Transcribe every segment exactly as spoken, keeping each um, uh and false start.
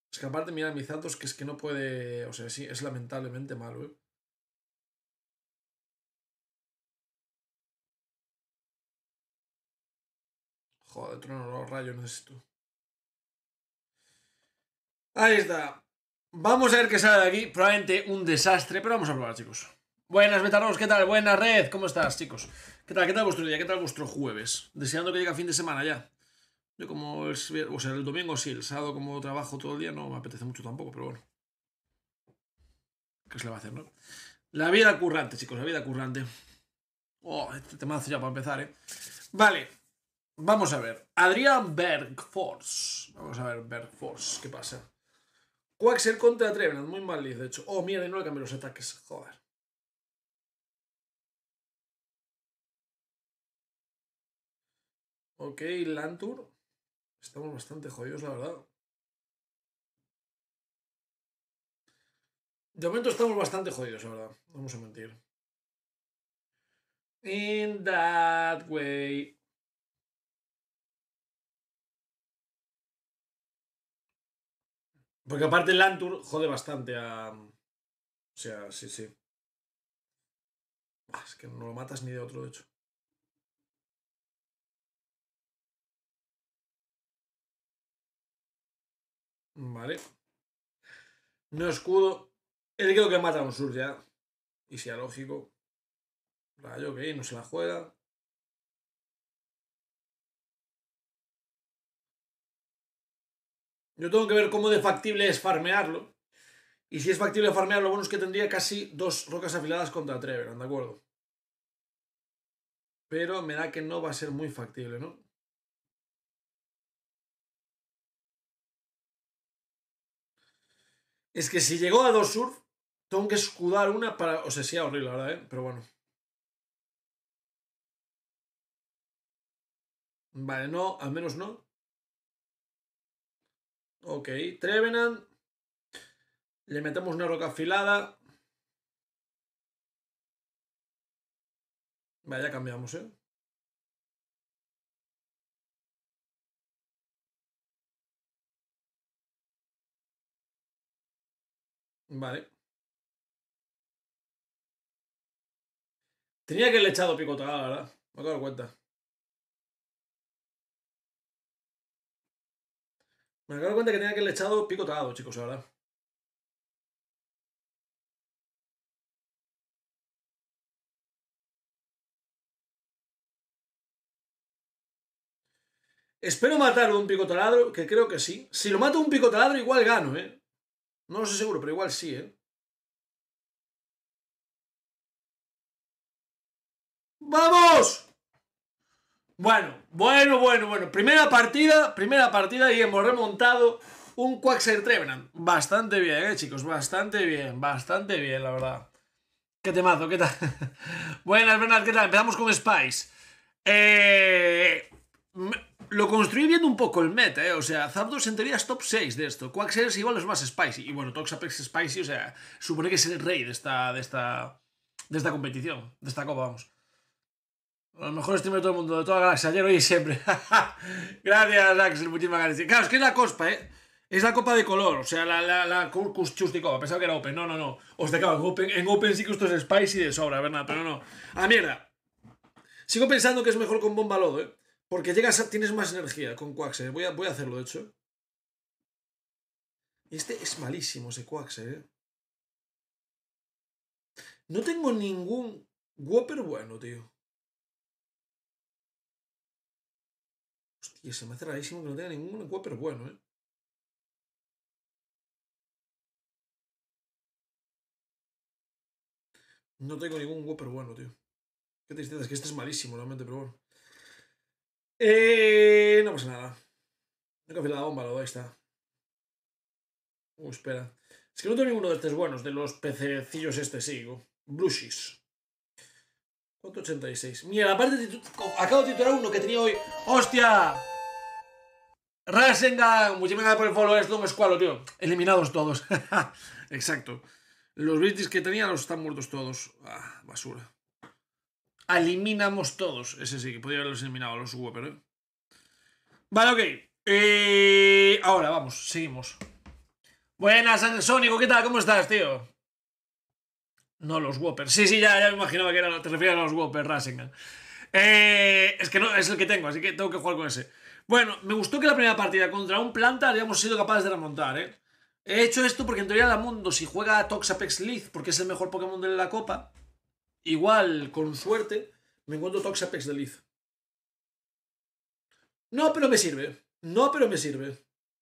Es que aparte, mira, mi Zapdos, que es que no puede... O sea, sí, es lamentablemente malo, ¿eh? Joder, trueno, no, rayo necesito. Ahí está. Vamos a ver qué sale de aquí. Probablemente un desastre, pero vamos a probar, chicos. Buenas, Betaros, ¿qué tal? Buenas, Red. ¿Cómo estás, chicos? ¿Qué tal? ¿Qué tal vuestro día? ¿Qué tal vuestro jueves? Deseando que llegue a fin de semana ya. Yo como es... O sea, el domingo sí, el sábado como trabajo todo el día no me apetece mucho tampoco, pero bueno. ¿Qué se le va a hacer, no? La vida currante, chicos, la vida currante. Oh, este temazo ya para empezar, ¿eh? Vale, vamos a ver. Adrián Bergfors. Vamos a ver, Bergfors, ¿qué pasa? Quaxer contra Trevenant, muy mal de hecho. Oh, mierda, y no le cambié los ataques, joder. Ok, Lantur. Estamos bastante jodidos, la verdad. De momento estamos bastante jodidos, la verdad. No vamos a mentir. In that way. Porque aparte Lantur jode bastante a... O sea, sí, sí. Ah, es que no lo matas ni de otro, de hecho. Vale. No escudo. El creo que mata a un sur ya. Y sea lógico. Rayo, ok, no se la juega. Yo tengo que ver cómo de factible es farmearlo. Y si es factible farmearlo, lo bueno es que tendría casi dos rocas afiladas contra Trevenant, ¿de acuerdo? Pero me da que no va a ser muy factible, ¿no? Es que si llegó a dos surf, tengo que escudar una para... O sea, sí, horrible, la verdad, ¿eh? Pero bueno. Vale, no, al menos no. Ok, Trevenant. Le metemos una roca afilada. Vale, ya cambiamos, ¿eh? Vale. Tenía que haberle echado picotada, la verdad. Me acabo de dar cuenta. Me acabo de dar cuenta que tenía que haberle echado picotado, chicos, la verdad. Espero matarlo de un picotaladro, que creo que sí. Si lo mato de un picotaladro, igual gano, ¿eh? No lo sé seguro, pero igual sí, ¿eh? ¡Vamos! Bueno, bueno, bueno, bueno. Primera partida, primera partida y hemos remontado un Quaxair Trevenant. Bastante bien, eh, chicos, bastante bien, bastante bien, la verdad. ¿Qué temazo? ¿Qué tal? Buenas, Bernard, ¿qué tal? Empezamos con Spice. Eh... Lo construí viendo un poco el meta, ¿eh? O sea, Zapdos en teoría es top seis de esto. Quaxair es igual los más spicy. Y bueno, Toxapex Spicy, o sea, supone que es el rey de esta, de esta, de esta competición, de esta copa, vamos. A lo mejor streamer de todo el mundo, de toda la galaxia, ayer, hoy y siempre. Gracias, Axel, muchísimas gracias. Claro, es que es la cospa, ¿eh? Es la copa de color, o sea, la, la, la Chusticopa. Pensaba que era Open. No, no, no. Os de en Open, en Open sí que esto es Spicy de sobra, ¿verdad? Pero no. A mierda. Sigo pensando que es mejor con Bomba Lodo, ¿eh? Porque llegas a, tienes más energía con Quaxer. Voy a, voy a hacerlo, de hecho. Este es malísimo, ese Quaxer, ¿eh? No tengo ningún Whopper bueno, tío. Hostia, se me hace rarísimo que no tenga ningún Whopper bueno, ¿eh? No tengo ningún Whopper bueno, tío. Qué tristeza, es que este es malísimo, realmente, pero bueno. Eh, no pasa nada. No confío en la bomba, lo ahí está. Uh, espera. Es que no tengo ninguno de estos buenos, de los pececillos este, sí. Blushies. ciento ochenta y seis. Mira, aparte acabo de titular uno que tenía hoy. ¡Hostia! Rasengan. Muchísimas gracias por el follow. Es un escualo, tío. Eliminados todos. Exacto. Los British que tenía los están muertos todos. Ah, basura. Eliminamos todos. Ese sí, que podría haberlos eliminado a los Whopper, ¿eh? Vale, ok. Eh, ahora, vamos, seguimos. Buenas, Sónico, ¿qué tal? ¿Cómo estás, tío? No, los Whoppers. Sí, sí, ya, ya me imaginaba que era, te refieres a los Whoppers, Rasengan. Eh, es que no, es el que tengo, así que tengo que jugar con ese. Bueno, me gustó que la primera partida contra un planta hayamos sido capaces de remontar, ¿eh? He hecho esto porque en teoría la Mundo, si juega a Toxapex Leaf, porque es el mejor Pokémon de la Copa, igual, con suerte, me encuentro Toxapex de Leaf. No, pero me sirve. No, pero me sirve.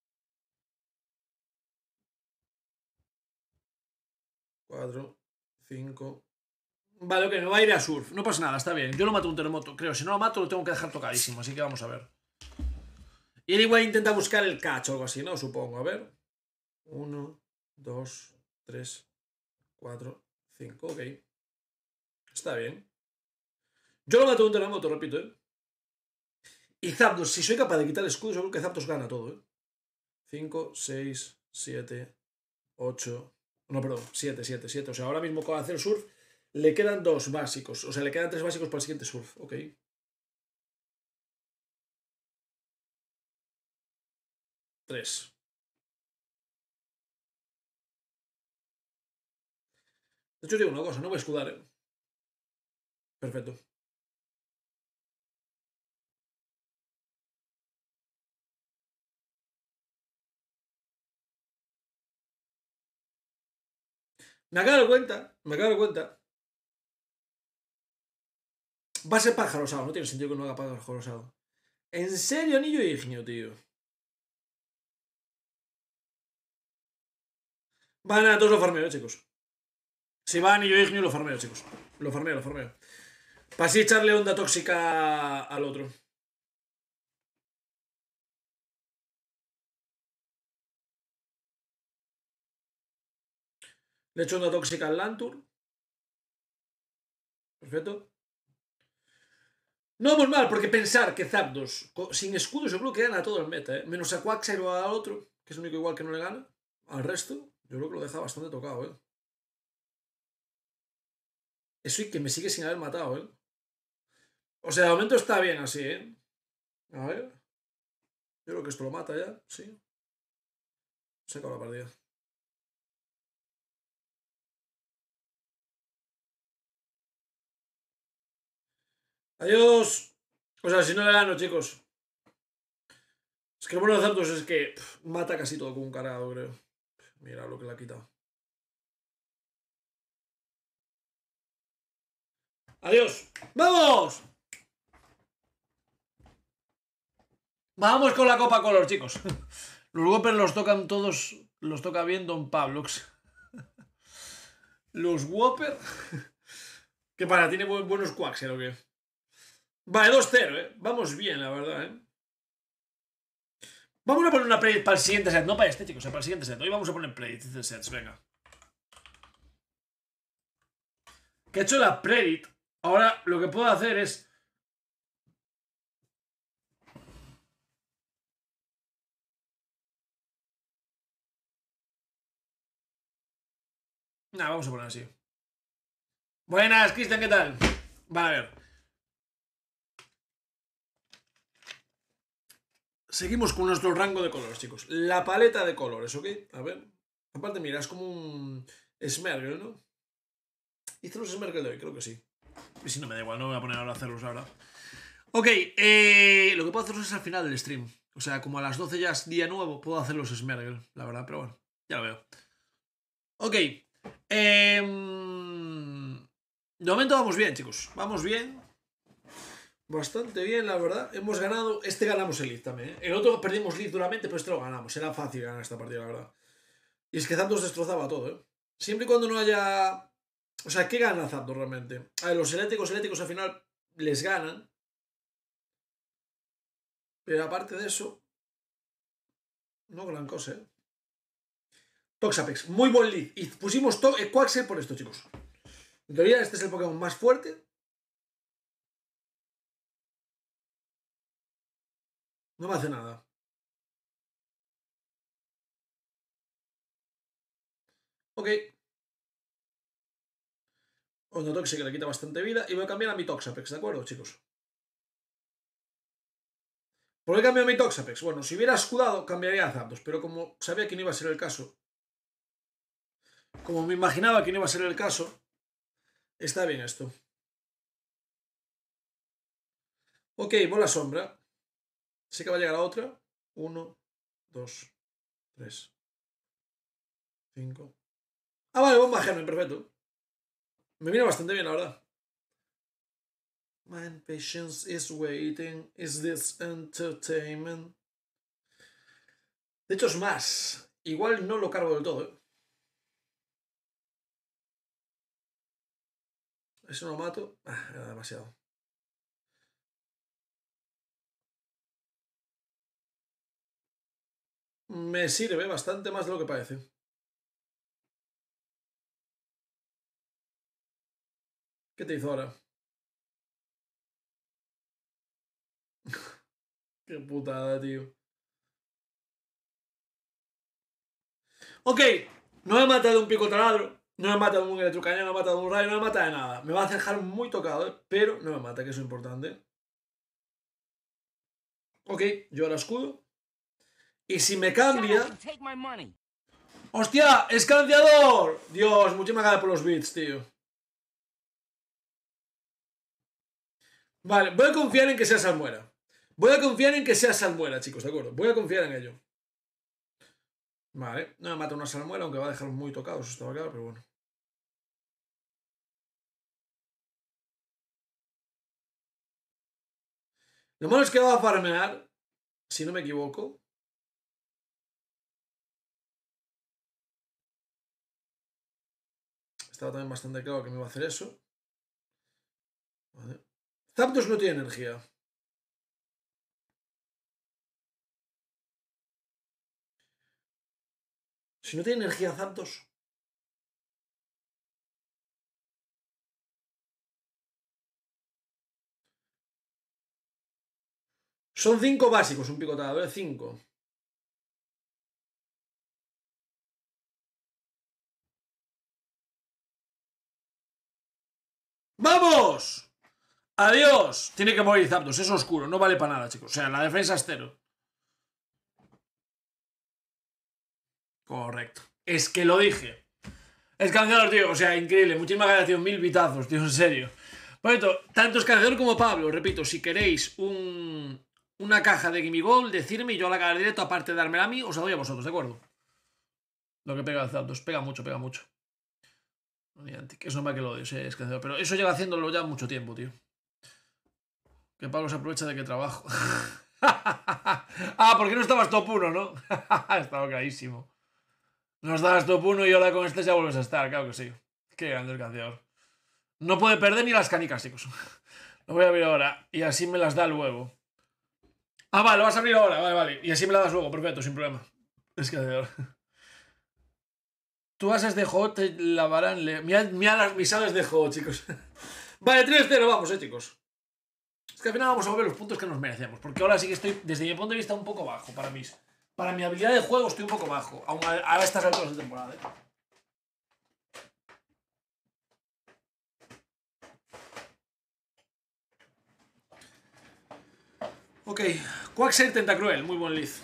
Cuatro, cinco. Vale, ok, me va a ir a surf. No pasa nada, está bien. Yo lo mato un terremoto, creo. Si no lo mato, lo tengo que dejar tocadísimo. Así que vamos a ver. Y él igual intenta buscar el catch o algo así, ¿no? Supongo. A ver. Uno, dos, tres, cuatro, cinco. Ok. Está bien. Yo lo mato un terremoto, repito, ¿eh? Y Zapdos, si soy capaz de quitar el escudo, yo creo que Zapdos gana todo, ¿eh? cinco, seis, siete, ocho. No, perdón. siete, siete, siete. O sea, ahora mismo con hacer surf le quedan dos básicos. O sea, le quedan tres básicos para el siguiente surf. Ok. Tres. De hecho, digo una cosa, no voy a escudar, ¿eh? Perfecto. Me acabo de dar cuenta, me acabo de dar cuenta. Va a ser pájaro rosado, no tiene sentido que no haga pájaro rosado. ¿En serio, anillo ignio, tío? Va, nada, todos lo farmeo, eh, chicos. Si va anillo ignio, lo farmeo, chicos. Lo farmeo, lo farmeo. Para así echarle onda tóxica al otro. Le echo onda tóxica al Lantur. Perfecto. No vamos mal, porque pensar que Zapdos sin escudos yo creo que gana todo el meta, ¿eh? Menos a Quagsire o al otro, que es el único igual que no le gana. Al resto, yo creo que lo deja bastante tocado, ¿eh? Eso y que me sigue sin haber matado, ¿eh? O sea, de momento está bien así, ¿eh? A ver. Yo creo que esto lo mata ya, sí. Se acaba la partida. Adiós. O sea, si no le gano, chicos. Es que lo bueno de Zapdos es que pff, mata casi todo con un cargado, creo. Mira lo que le ha quitado. Adiós. ¡Vamos! Vamos con la Copa Color, chicos. Los Whoppers los tocan todos. Los toca bien Don Pablox. Los Whoppers. Que para, tiene buenos quacks, ¿eh? ¿O qué? Vale, dos cero, ¿eh? Vamos bien, la verdad, ¿eh? Vamos a poner una play para el siguiente set, no para este, chicos, para el siguiente set. Hoy vamos a poner play de sets, venga. Que he hecho la predit. Ahora lo que puedo hacer es. Nah, vamos a poner así. Buenas, Cristian, ¿qué tal? Va a ver. Seguimos con nuestro rango de colores, chicos. La paleta de colores, ¿ok? A ver. Aparte, mira, es como un Smergel, ¿no? Hice los Smergel de hoy, creo que sí. Y si no me da igual, no me voy a poner ahora a hacerlos ahora. Ok, eh, lo que puedo hacerlos es al final del stream. O sea, como a las doce ya es día nuevo, puedo hacer los Smergel, la verdad, pero bueno, ya lo veo. Ok. Eh, de momento vamos bien, chicos. Vamos bien. Bastante bien, la verdad. Hemos ganado. Este ganamos el lead también, ¿eh? El otro perdimos lead duramente, pero este lo ganamos. Era fácil ganar esta partida, la verdad. Y es que Zapdos destrozaba todo, ¿eh? Siempre y cuando no haya. O sea, ¿qué gana Zapdos realmente? A ver, los eléctricos eléctricos al final les ganan. Pero aparte de eso. No gran cosa, ¿eh? Toxapex, muy buen lead. Y pusimos to eh, Quaxer por esto, chicos. En teoría, este es el Pokémon más fuerte. No me hace nada. Ok. Onda Toxic que le quita bastante vida. Y voy a cambiar a mi Toxapex, ¿de acuerdo, chicos? ¿Por qué cambio a mi Toxapex? Bueno, si hubiera escudado, cambiaría a Zapdos. Pero como sabía que no iba a ser el caso, Como me imaginaba que no iba a ser el caso, está bien esto. Ok, bola sombra. Sé que va a llegar a otra. Uno, dos, tres, cinco. Ah, vale, bomba germen, perfecto. Me viene bastante bien, la verdad. My impatience is waiting. Is this entertainment? De hecho, es más. Igual no lo cargo del todo, ¿eh? Eso no lo mato. Ah, era demasiado. Me sirve bastante más de lo que parece. ¿Qué te hizo ahora? Qué putada, tío. Ok, no me mata de un pico taladro, no me mata de un electrocañón, no me mata de un rayo, no me mata de nada. Me va a dejar muy tocado, ¿eh? Pero no me mata, que eso es importante. Ok, yo ahora escudo. Y si me cambia... ¡Hostia! ¡Escanciador! Dios, muchísimas gracias por los bits, tío. Vale, voy a confiar en que sea salmuera. Voy a confiar en que sea salmuera, chicos, ¿de acuerdo? Voy a confiar en ello. Vale, no me mata una salmuera, aunque va a dejar muy tocados, eso estaba claro, pero bueno. Lo malo es que va a farmear, si no me equivoco. Estaba también bastante claro que me iba a hacer eso. Vale. Zapdos no tiene energía. Si no tiene energía Zapdos... Son cinco básicos un picotador, ¿eh? Cinco. ¡Vamos! ¡Adiós! Tiene que morir Zapdos, es oscuro, no vale para nada, chicos. O sea, la defensa es cero. Correcto. Es que lo dije. Escanciador, tío, o sea, increíble. Muchísimas gracias, tío. Mil bitazos, tío, en serio. Por cierto, tanto Escanciador como Pablo, repito, si queréis un, una caja de Gimme Gold, decirme y yo a la cara directo, aparte de dármela a mí, os la doy a vosotros, ¿de acuerdo? Lo que pega el Zapdos, pega mucho, pega mucho. Que es normal que lo odies, eh, Escanciador. Pero eso lleva haciéndolo ya mucho tiempo, tío. Que Pablo se aprovecha de que trabajo. Ah, porque no estabas top uno, ¿no? Estaba clarísimo. No estabas top uno y ahora con este ya vuelves a estar, claro que sí. Qué grande el canceador. No puede perder ni las canicas, chicos. Lo voy a abrir ahora. Y así me las da luego. Ah, vale, lo vas a abrir ahora. Vale, vale. Y así me las das luego. Perfecto, sin problema. Es que tú haces de juego, te lavarán. Le... Mira, mira las misales de juego, chicos. Vale, tres cero, vamos, eh, chicos. Es que al final vamos a ver los puntos que nos merecemos. Porque ahora sí que estoy, desde mi punto de vista, un poco bajo para mí. Para mi habilidad de juego estoy un poco bajo. Aún a, a estas alturas de temporada, eh. Ok, Quaxair Tentacruel, muy buen lead.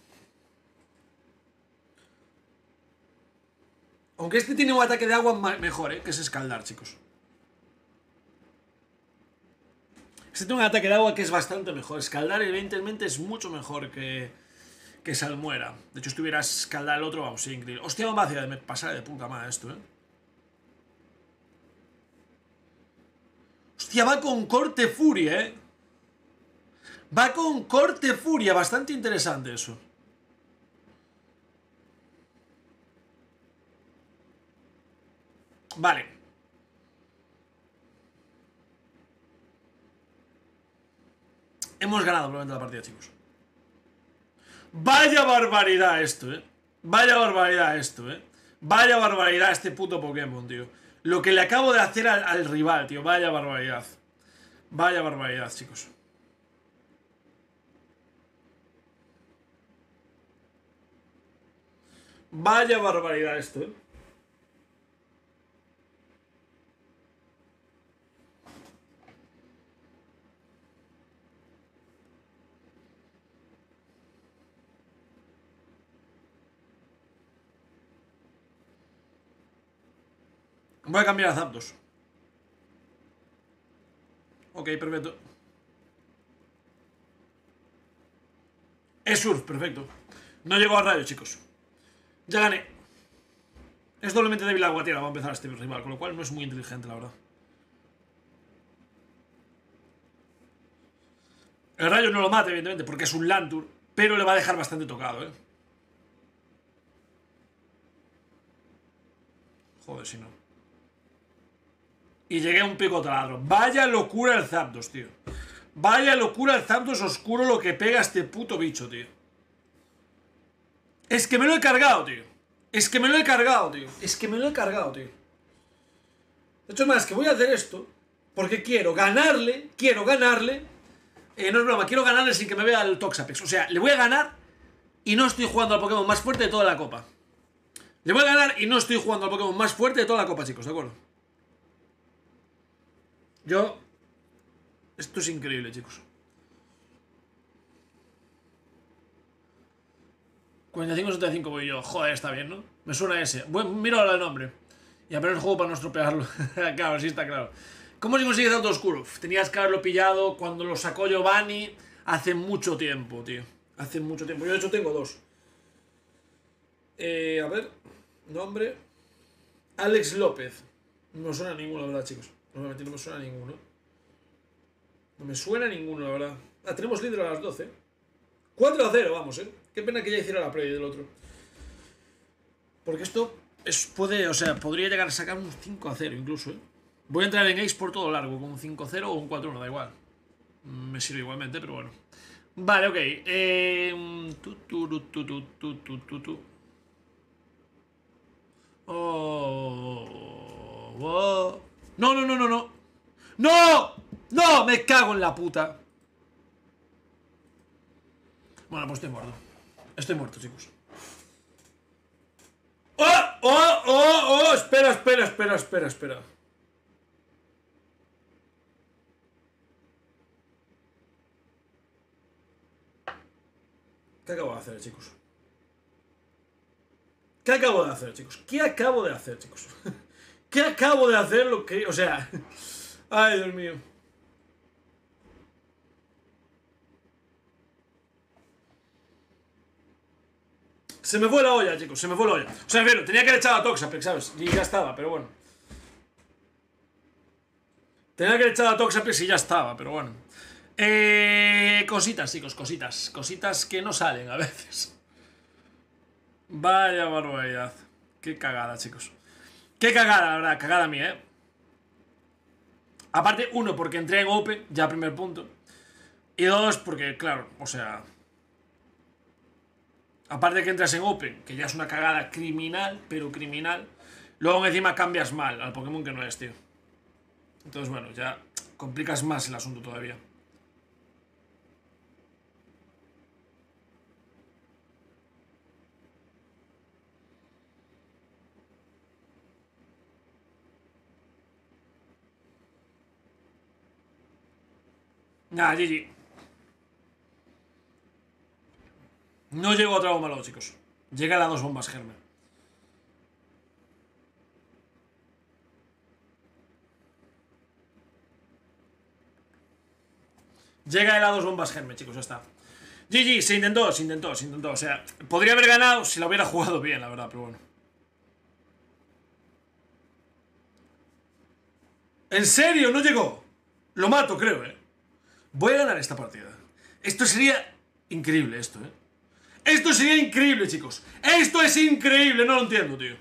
Aunque este tiene un ataque de agua mejor, ¿eh? Que es escaldar, chicos. Este tiene un ataque de agua que es bastante mejor. Escaldar, evidentemente, es mucho mejor que, que salmuera. De hecho, si tuviera escaldar el otro, vamos, sí, increíble. Hostia, me hacia me pasar de puta madre esto, ¿eh? Hostia, va con corte furia, ¿eh? Va con corte furia, bastante interesante eso. Vale. Hemos ganado probablemente la partida, chicos. Vaya barbaridad esto, eh. Vaya barbaridad esto, eh. Vaya barbaridad este puto Pokémon, tío. Lo que le acabo de hacer al, al rival, tío. Vaya barbaridad. Vaya barbaridad, chicos. Vaya barbaridad esto, eh. Voy a cambiar a Zapdos. Ok, perfecto. Es Surf, perfecto. No llegó a rayo, chicos. Ya gané. Es doblemente débil agua tierra. Va a empezar este rival, con lo cual no es muy inteligente, la verdad. El rayo no lo mata, evidentemente, porque es un Lantur, pero le va a dejar bastante tocado, eh. Joder, si no. Y llegué a un pico taladro. Vaya locura el Zapdos, tío. Vaya locura el Zapdos oscuro lo que pega este puto bicho, tío. Es que me lo he cargado, tío. Es que me lo he cargado, tío. Es que me lo he cargado, tío. De hecho, más que voy a hacer esto porque quiero ganarle. Quiero ganarle. Eh, no es broma, quiero ganarle sin que me vea el Toxapex. O sea, le voy a ganar y no estoy jugando al Pokémon más fuerte de toda la copa. Le voy a ganar y no estoy jugando al Pokémon más fuerte de toda la copa, chicos, ¿de acuerdo? Yo... Esto es increíble, chicos. cuarenta y cinco setenta y cinco voy yo. Joder, está bien, ¿no? Me suena ese. Bueno, miro ahora el nombre. Y apenas juego para no estropearlo. Claro, sí está claro. ¿Cómo se consigue tanto oscuro? Uf, tenías que haberlo pillado cuando lo sacó Giovanni hace mucho tiempo, tío. Hace mucho tiempo. Yo de hecho tengo dos. Eh, a ver. Nombre. Alex López. No me suena a ninguno, la verdad, chicos. No me, no me suena a ninguno. No me suena a ninguno, la verdad. Ah, tenemos líder a las doce. cuatro a cero, vamos, eh. Qué pena que ya hiciera la play del otro. Porque esto es, puede, o sea, podría llegar a sacar un cinco a cero incluso, eh. Voy a entrar en Ace por todo largo, con un cinco cero o un cuatro uno, da igual. Me sirve igualmente, pero bueno. Vale, ok. Eh, tu, tu, tu, tu, tu, tu, tu, tu. Oh, oh. No, no, no, no, no. ¡No! ¡No! ¡Me cago en la puta! Bueno, pues estoy muerto. Estoy muerto, chicos. ¡Oh! ¡Oh! ¡Oh! ¡Oh! Espera, espera, espera, espera, espera. ¿Qué acabo de hacer, chicos? ¿Qué acabo de hacer, chicos? ¿Qué acabo de hacer, chicos? ¿Qué acabo de hacer lo que... O sea... Ay, Dios mío. Se me fue la olla, chicos, se me fue la olla. O sea, pero tenía que haber echado a Toxapex, ¿sabes? Y ya estaba, pero bueno. Tenía que haber echado a Toxapex y ya estaba, pero bueno. Eh, cositas, chicos, cositas. Cositas que no salen a veces. Vaya barbaridad. Qué cagada, chicos. Qué cagada, la verdad, cagada mía, eh. Aparte, uno, porque entré en Open, ya primer punto. Y dos, porque, claro, o sea... Aparte de que entras en Open, que ya es una cagada criminal, pero criminal. Luego encima cambias mal al Pokémon que no es, tío. Entonces, bueno, ya complicas más el asunto todavía. Nada, G G. No llego a otra bomba luego, chicos. Llega a las dos bombas germen. Llega a las dos bombas germen, chicos, ya está. G G, se intentó, se intentó, se intentó. O sea, podría haber ganado si lo hubiera jugado bien, la verdad, pero bueno. ¿En serio? ¿No llegó? Lo mato, creo, eh. Voy a ganar esta partida. Esto sería increíble, esto, eh. Esto sería increíble, chicos. Esto es increíble, no lo entiendo, tío.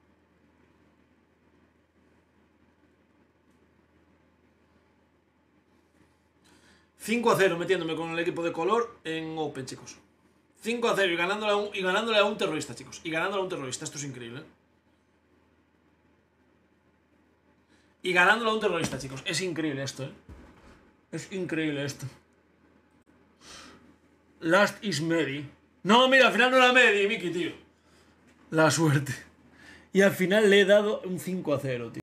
cinco a cero metiéndome con el equipo de color en Open, chicos. cinco a cero y ganándole a un, y ganándole a un terrorista, chicos. Y ganándole a un terrorista, esto es increíble. Y ganándole a un terrorista, chicos. Es increíble esto, eh. Es increíble esto. Last is Mary. No, mira, al final no era Mary, Mickey, tío. La suerte. Y al final le he dado un cinco a cero, tío.